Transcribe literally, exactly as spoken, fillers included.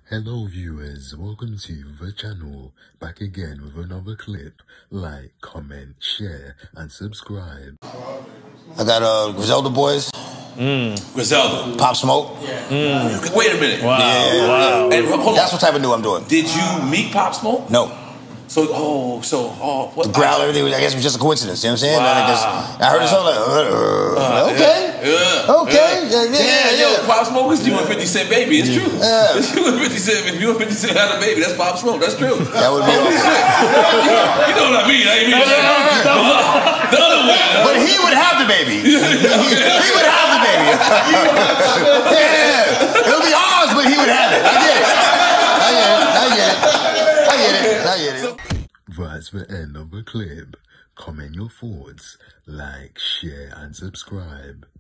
Hello viewers, welcome to the channel, back again with another clip. Like, comment, share and subscribe. I got uh Griselda boys. Mm. Griselda. Pop Smoke. Mm. Wait a minute. Wow. Yeah, yeah, wow. yeah. And, hold That's on. what type of new I'm doing. Did you meet Pop Smoke? No. So, oh, so, oh, what? The growl, everything, I guess it was just a coincidence, you know what I'm saying? Wow. I, just, I heard it so like, uh, uh, okay, yeah. okay, yeah, yeah, yeah, yeah. Yo, Pop Smoke is you and fifty Cent baby, it's true. Yeah. It's you and fifty Cent, if you and fifty Cent had a baby, that's Pop Smoke, that's true. That would be Holy shit. You know what I mean, I mean, the other way. But he would have the baby. he, he would have the baby. Yeah, it'll be ours, but he would have it. I get it. I get it. I get it. I get it. I get it. That's the end of the clip. Comment your thoughts, like, share and subscribe.